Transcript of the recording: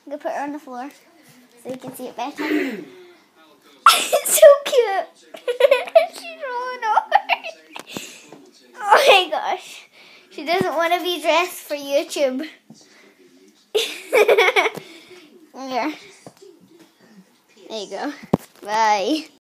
I'm going to put her on the floor so you can see it better. It's so cute. She's rolling over. Oh my gosh. She doesn't want to be dressed for YouTube. There you go. Bye.